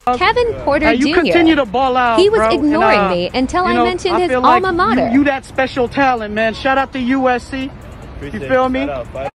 Kevin Porter Hey, you Jr. continue to ball out, He was bro, ignoring and, me until you I know, mentioned his feel alma like mater. You that special talent, man. Shout out to USC. You feel me?